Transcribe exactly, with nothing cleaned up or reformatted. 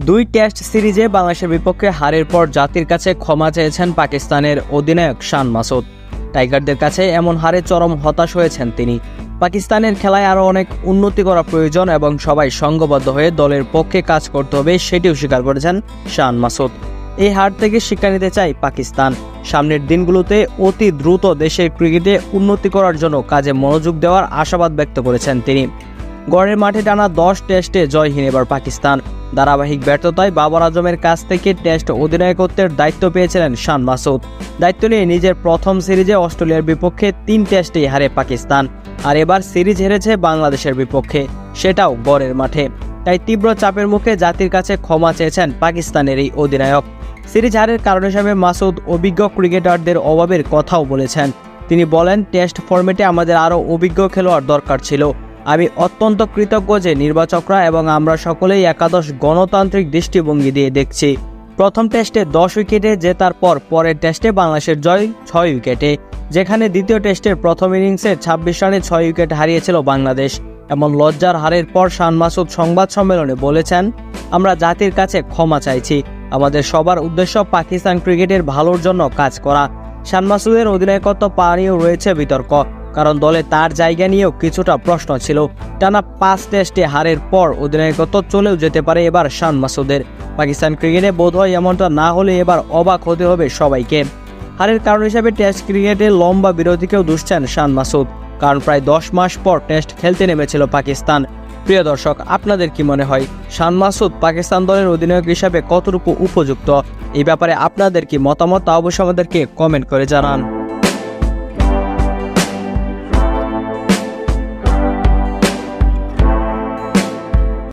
দুই টেস্ট সিরিজে বাংলাদেশের বিপক্ষে হারের পর জাতির কাছে ক্ষমা চেয়েছেন পাকিস্তানের অধিনায়ক শান মাসুদ। টাইগারদের কাছে এমন হারে চরম হতাশ হয়েছেন তিনি। পাকিস্তানের খেলায় আরও অনেক উন্নতি করা প্রয়োজন এবং সবাই সংঘবদ্ধ হয়ে দলের পক্ষে কাজ করতে হবে, সেটিও স্বীকার করেছেন শান মাসুদ। এই হার থেকে শিক্ষা নিতে চায় পাকিস্তান। সামনের দিনগুলোতে অতি দ্রুত দেশের ক্রিকেটে উন্নতি করার জন্য কাজে মনোযোগ দেওয়ার আশাবাদ ব্যক্ত করেছেন তিনি। গড়ের মাঠে টানা দশ টেস্টে জয়হীন এবার পাকিস্তান। ধারাবাহিক ব্যর্থতায় বাবর আজমের কাছ থেকে টেস্ট অধিনায়কত্বের দায়িত্ব পেয়েছিলেন শান মাসুদ। দায়িত্ব নিয়ে নিজের প্রথম সিরিজে অস্ট্রেলিয়ার বিপক্ষে তিন টেস্টেই হারে পাকিস্তান, আর এবার সিরিজ হেরেছে বাংলাদেশের বিপক্ষে, সেটাও গড়ের মাঠে। তাই তীব্র চাপের মুখে জাতির কাছে ক্ষমা চেয়েছেন পাকিস্তানের এই অধিনায়ক। সিরিজ হারের কারণ হিসেবে মাসুদ অভিজ্ঞ ক্রিকেটারদের অভাবের কথাও বলেছেন। তিনি বলেন, টেস্ট ফরম্যাটে আমাদের আরও অভিজ্ঞ খেলোয়াড় দরকার ছিল। আমি অত্যন্ত কৃতজ্ঞ যে নির্বাচকরা এবং আমরা সকলেই একাদশ গণতান্ত্রিক দৃষ্টিভঙ্গি দিয়ে দেখছি। প্রথম টেস্টে দশ উইকেটে জেতার পর পরের টেস্টে বাংলাদেশের জয় ছয় উইকেটে, যেখানে দ্বিতীয় টেস্টের প্রথম ইনিংসে ছাব্বিশ রানে ছয় উইকেট হারিয়েছিল বাংলাদেশ। এমন লজ্জার হারের পর শান মাসুদ সংবাদ সম্মেলনে বলেছেন, আমরা জাতির কাছে ক্ষমা চাইছি। আমাদের সবার উদ্দেশ্য পাকিস্তান ক্রিকেটের ভালোর জন্য কাজ করা। শান মাসুদের অধিনায়কত্ব পাওয়া নিয়েও রয়েছে বিতর্ক, কারণ দলে তার জায়গা নিয়েও কিছুটা প্রশ্ন ছিল। টানা পাঁচ টেস্টে হারের পর অধিনায়কত্ব চলেও যেতে পারে এবার শান মাসুদের। পাকিস্তান ক্রিকেটে বোধহয় এমনটা না হলে এবার অবাক হতে হবে সবাইকে। হারের কারণ হিসেবে টেস্ট ক্রিকেটে লম্বা বিরতিকেও দুষছেন শান মাসুদ, কারণ প্রায় দশ মাস পর টেস্ট খেলতে নেমেছিল পাকিস্তান। প্রিয় দর্শক, আপনাদের কি মনে হয় শান মাসুদ পাকিস্তান দলের অধিনায়ক হিসাবে কতটুকু উপযুক্ত? এই ব্যাপারে আপনাদের কি মতামত তা অবশ্যই আমাদেরকে কমেন্ট করে জানান।